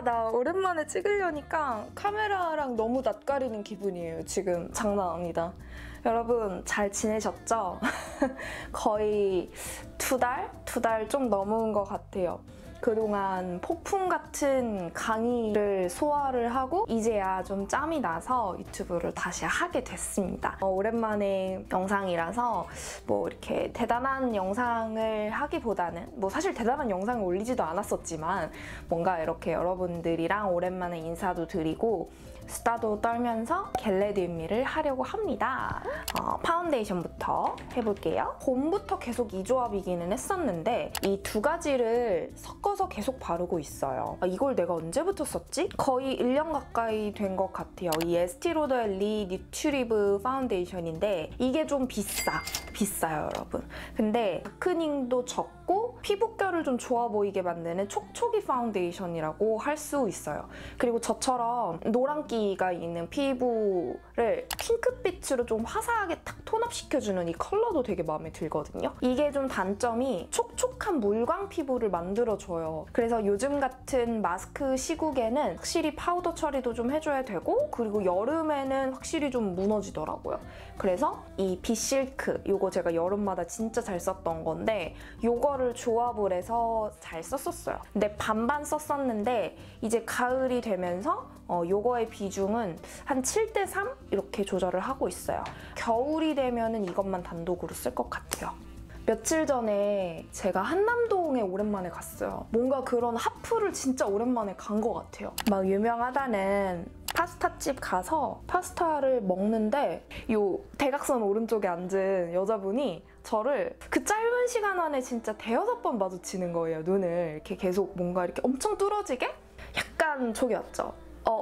나 오랜만에 찍으려니까 카메라랑 너무 낯가리는 기분이에요. 지금 장난 아니다. 여러분 잘 지내셨죠? 거의 두 달 좀 넘은 것 같아요. 그동안 폭풍 같은 강의를 소화를 하고 이제야 좀 짬이 나서 유튜브를 다시 하게 됐습니다. 오랜만에 영상이라서 뭐 이렇게 대단한 영상을 하기보다는 뭐 사실 대단한 영상을 올리지도 않았었지만 뭔가 이렇게 여러분들이랑 오랜만에 인사도 드리고 수다도 떨면서 겟레디미를 하려고 합니다. 파운데이션부터 해볼게요. 봄부터 계속 이 조합이기는 했었는데 이 두 가지를 섞어서 계속 바르고 있어요. 이걸 내가 언제부터 썼지? 거의 1년 가까이 된 것 같아요. 이 에스티로더의 리 뉴트리브 파운데이션인데 이게 좀 비싸요, 여러분. 근데 다크닝도 적고 피부결을 좀 좋아 보이게 만드는 촉촉이 파운데이션이라고 할 수 있어요. 그리고 저처럼 노란기가 있는 피부를 핑크빛으로 좀 화사하게 탁 톤업시켜주는 이 컬러도 되게 마음에 들거든요. 이게 좀 단점이 촉촉한 물광 피부를 만들어줘요. 그래서 요즘 같은 마스크 시국에는 확실히 파우더 처리도 좀 해줘야 되고 그리고 여름에는 확실히 좀 무너지더라고요. 그래서 이 비실크, 요거 제가 여름마다 진짜 잘 썼던 건데 요거를 조합을 해서 잘 썼었어요. 근데 반반 썼었는데 이제 가을이 되면서 요거의 비중은 한 7:3 이렇게 조절을 하고 있어요. 겨울이 되면은 이것만 단독으로 쓸 것 같아요. 며칠 전에 제가 한남동에 오랜만에 갔어요. 뭔가 그런 하프를 진짜 오랜만에 간 것 같아요. 막 유명하다는 파스타집 가서 파스타를 먹는데 요 대각선 오른쪽에 앉은 여자분이 저를 그 짧은 시간 안에 진짜 대여섯 번 마주치는 거예요. 눈을 이렇게 계속 뭔가 이렇게 엄청 뚫어지게? 약간 촉이 왔죠.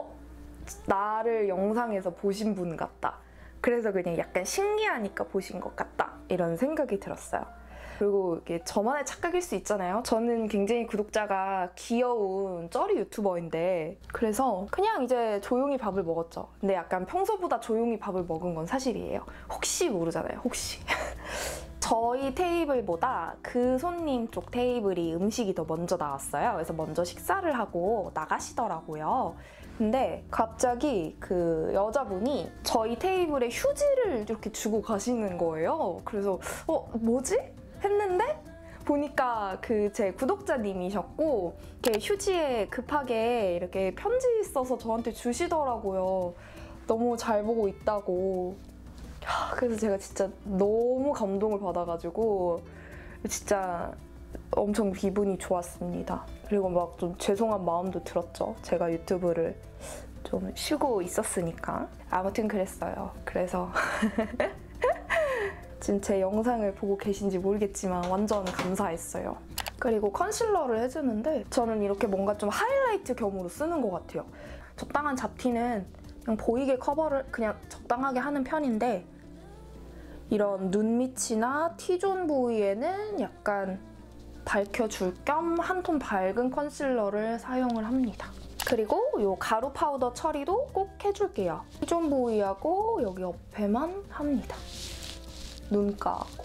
나를 영상에서 보신 분 같다. 그래서 그냥 약간 신기하니까 보신 것 같다. 이런 생각이 들었어요. 그리고 이게 저만의 착각일 수 있잖아요. 저는 굉장히 구독자가 귀여운 쩌리 유튜버인데 그래서 그냥 이제 조용히 밥을 먹었죠. 근데 약간 평소보다 조용히 밥을 먹은 건 사실이에요. 혹시 모르잖아요. 혹시. 저희 테이블보다 그 손님 쪽 테이블이 음식이 더 먼저 나왔어요. 그래서 먼저 식사를 하고 나가시더라고요. 근데 갑자기 그 여자분이 저희 테이블에 휴지를 이렇게 주고 가시는 거예요. 그래서 뭐지? 했는데 보니까 그 제 구독자님이셨고 이렇게 휴지에 급하게 이렇게 편지 써서 저한테 주시더라고요. 너무 잘 보고 있다고. 그래서 제가 진짜 너무 감동을 받아가지고 진짜 엄청 기분이 좋았습니다. 그리고 막 좀 죄송한 마음도 들었죠. 제가 유튜브를 좀 쉬고 있었으니까. 아무튼 그랬어요. 그래서 지금 제 영상을 보고 계신지 모르겠지만 완전 감사했어요. 그리고 컨실러를 해주는데 저는 이렇게 뭔가 좀 하이라이트 겸으로 쓰는 것 같아요. 적당한 잡티는 그냥 보이게 커버를 그냥 적당하게 하는 편인데 이런 눈 밑이나 T존 부위에는 약간 밝혀줄 겸 한 톤 밝은 컨실러를 사용을 합니다. 그리고 이 가루 파우더 처리도 꼭 해줄게요. T존 부위하고 여기 옆에만 합니다. 눈가하고.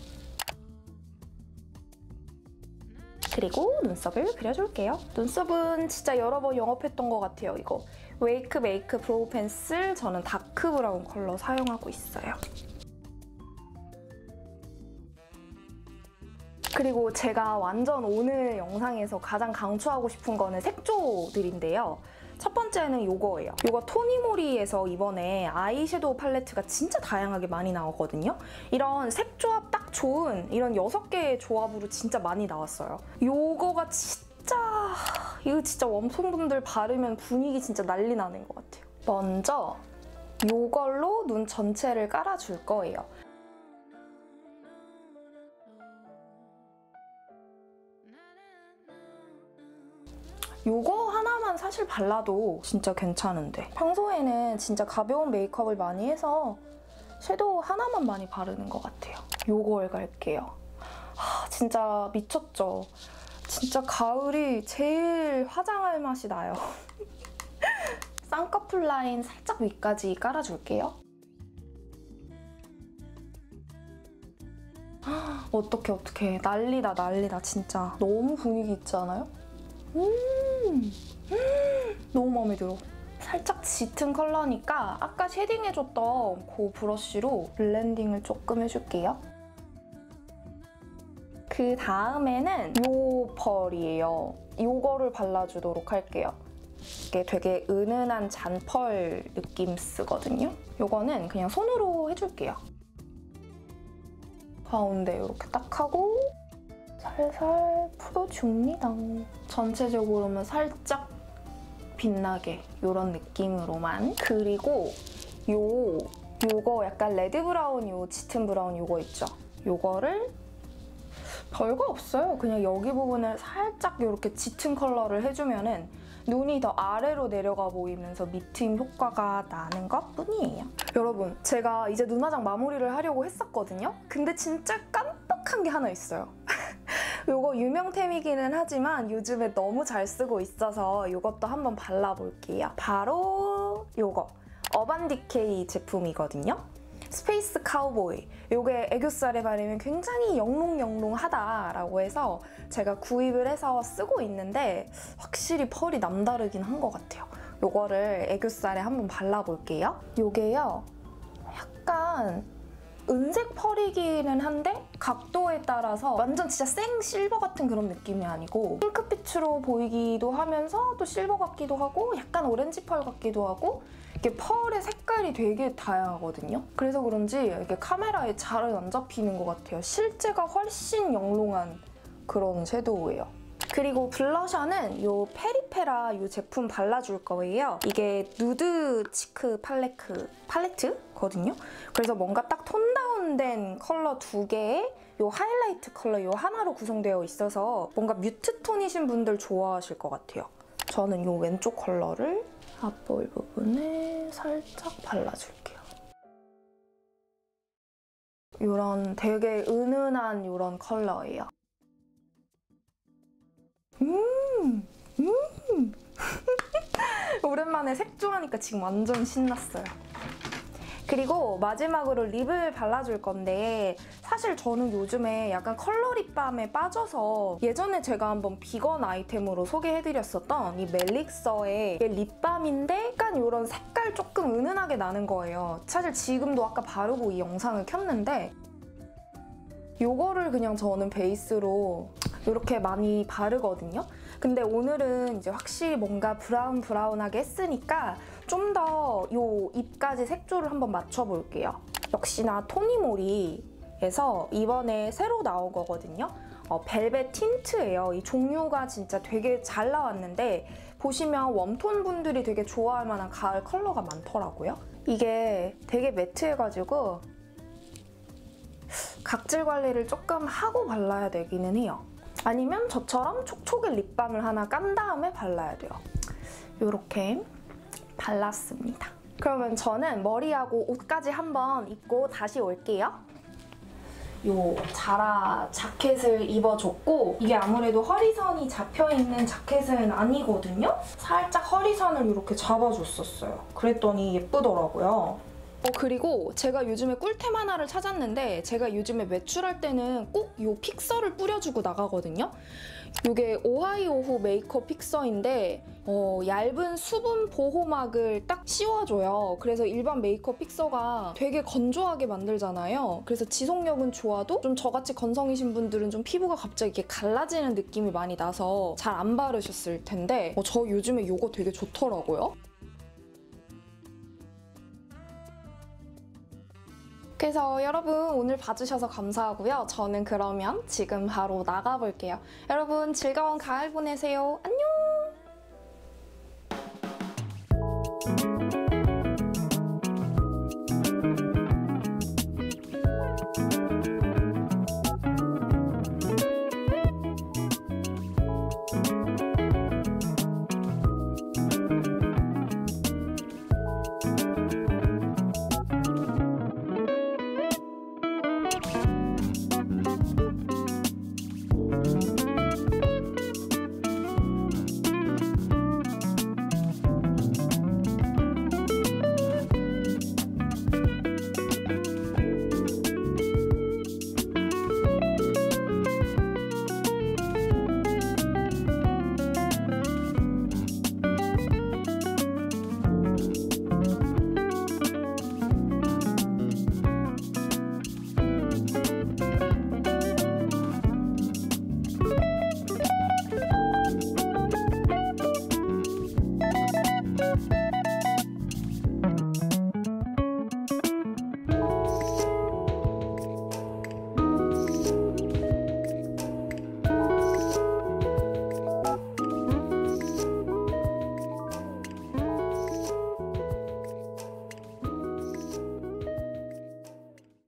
그리고 눈썹을 그려줄게요. 눈썹은 진짜 여러 번 영업했던 것 같아요, 이거. 웨이크 메이크 브로우 펜슬 저는 다크 브라운 컬러 사용하고 있어요. 그리고 제가 완전 오늘 영상에서 가장 강추하고 싶은 거는 색조들인데요. 첫 번째는 이거예요. 이거 토니모리에서 이번에 아이섀도우 팔레트가 진짜 다양하게 많이 나오거든요. 이런 색조합 딱 좋은 이런 6개의 조합으로 진짜 많이 나왔어요. 이거 진짜 웜톤분들 바르면 분위기 진짜 난리 나는 것 같아요. 먼저 이걸로 눈 전체를 깔아줄 거예요. 이거 하나만 사실 발라도 진짜 괜찮은데 평소에는 진짜 가벼운 메이크업을 많이 해서 섀도우 하나만 많이 바르는 것 같아요. 이걸 갈게요. 진짜 미쳤죠? 진짜 가을이 제일 화장할 맛이 나요. 쌍꺼풀 라인 살짝 위까지 깔아줄게요. 어떡해. 난리다 진짜. 너무 분위기 있지 않아요? 너무 마음에 들어. 살짝 짙은 컬러니까 아까 쉐딩해줬던 그 브러쉬로 블렌딩을 조금 해줄게요. 그 다음에는 요 펄이에요. 요거를 발라주도록 할게요. 이게 되게 은은한 잔펄 느낌 쓰거든요. 요거는 그냥 손으로 해줄게요. 가운데 이렇게 딱 하고 살살 풀어줍니다. 전체적으로만 살짝 빛나게 이런 느낌으로만. 그리고 요거 약간 레드 브라운, 요 짙은 브라운 요거 있죠? 요거를 별거 없어요. 그냥 여기 부분을 살짝 이렇게 짙은 컬러를 해주면은 눈이 더 아래로 내려가 보이면서 미트임 효과가 나는 것뿐이에요. 여러분, 제가 이제 눈화장 마무리를 하려고 했었거든요? 근데 진짜 깜빡한 게 하나 있어요. 요거 유명템이기는 하지만 요즘에 너무 잘 쓰고 있어서 이것도 한번 발라볼게요. 바로 요거 어반디케이 제품이거든요. 스페이스 카우보이. 요게 애교살에 바르면 굉장히 영롱영롱하다라고 해서 제가 구입을 해서 쓰고 있는데 확실히 펄이 남다르긴 한 것 같아요. 요거를 애교살에 한번 발라볼게요. 요게요, 약간 은색 펄이기는 한데 각도에 따라서 완전 진짜 생 실버 같은 그런 느낌이 아니고 핑크빛으로 보이기도 하면서 또 실버 같기도 하고 약간 오렌지 펄 같기도 하고 이게 펄의 색깔이 되게 다양하거든요. 그래서 그런지 이게 카메라에 잘 안 잡히는 것 같아요. 실제가 훨씬 영롱한 그런 섀도우예요. 그리고 블러셔는 이 페리페라 이 제품 발라줄 거예요. 이게 누드 치크 팔레트거든요. 그래서 뭔가 딱 톤 다운된 컬러 2개에 이 하이라이트 컬러 이 하나로 구성되어 있어서 뭔가 뮤트 톤이신 분들 좋아하실 것 같아요. 저는 이 왼쪽 컬러를 앞볼 부분에 살짝 발라줄게요. 이런 되게 은은한 이런 컬러예요. 오랜만에 색조하니까 지금 완전 신났어요. 그리고 마지막으로 립을 발라줄 건데 사실 저는 요즘에 약간 컬러 립밤에 빠져서 예전에 제가 한번 비건 아이템으로 소개해드렸었던 이 멜릭서의 립밤인데 약간 이런 색깔 조금 은은하게 나는 거예요. 사실 지금도 아까 바르고 이 영상을 켰는데 이거를 그냥 저는 베이스로 이렇게 많이 바르거든요. 근데 오늘은 이제 확실히 뭔가 브라운하게 했으니까 좀 더 이 입까지 색조를 한번 맞춰볼게요. 역시나 토니모리에서 이번에 새로 나온 거거든요. 벨벳 틴트예요. 이 종류가 진짜 되게 잘 나왔는데 보시면 웜톤 분들이 되게 좋아할 만한 가을 컬러가 많더라고요. 이게 되게 매트해가지고 각질 관리를 조금 하고 발라야 되기는 해요. 아니면 저처럼 촉촉의 립밤을 하나 깐 다음에 발라야 돼요. 이렇게 발랐습니다. 그러면 저는 머리하고 옷까지 한번 입고 다시 올게요. 요 자라 자켓을 입어줬고 이게 아무래도 허리선이 잡혀있는 자켓은 아니거든요? 살짝 허리선을 이렇게 잡아줬었어요. 그랬더니 예쁘더라고요. 그리고 제가 요즘에 꿀템 하나를 찾았는데 제가 요즘에 외출할 때는 꼭 이 픽서를 뿌려주고 나가거든요. 이게 오하이오후 메이크업 픽서인데 얇은 수분 보호막을 딱 씌워줘요. 그래서 일반 메이크업 픽서가 되게 건조하게 만들잖아요. 그래서 지속력은 좋아도 좀 저같이 건성이신 분들은 좀 피부가 갑자기 이렇게 갈라지는 느낌이 많이 나서 잘 안 바르셨을 텐데 저 요즘에 이거 되게 좋더라고요. 그래서 여러분 오늘 봐주셔서 감사하고요. 저는 그러면 지금 바로 나가볼게요. 여러분 즐거운 가을 보내세요. 안녕!